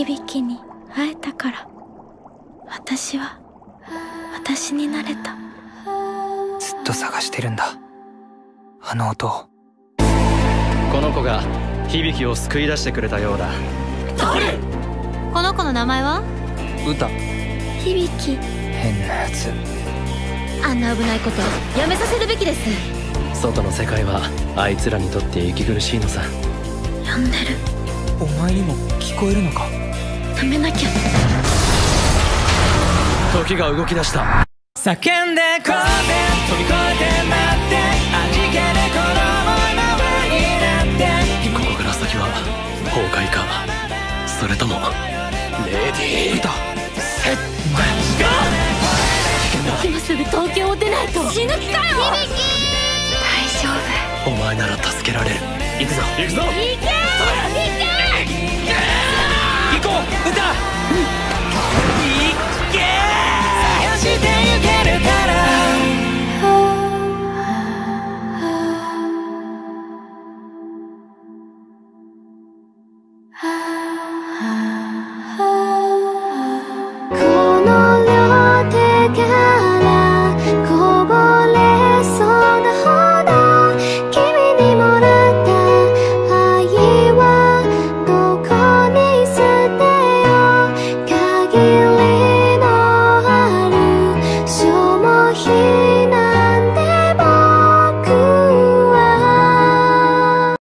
響に会えたから、私は私になれた。 ずっと探してるんだ、あの音を。 この子が響を救い出してくれたようだ。 誰？この子の名前は？ 歌。 響。 変なやつ。 あんな危ないことやめさせるべきです。 外の世界はあいつらにとって息苦しいのさ。 呼んでる。 お前にも聞こえるのか？ 止めなきゃ。 時が動き出した。 叫んでこうぜ、飛び越えて待って、味気でこのままになって。 ここから先は崩壊か、それともレディー歌。 セッ今すぐ東京を出ないと死ぬ気かよ。響。 大丈夫。 お前なら助けられる。行くぞ行くぞ。 行け行こう、歌。探してゆけるからこの両手が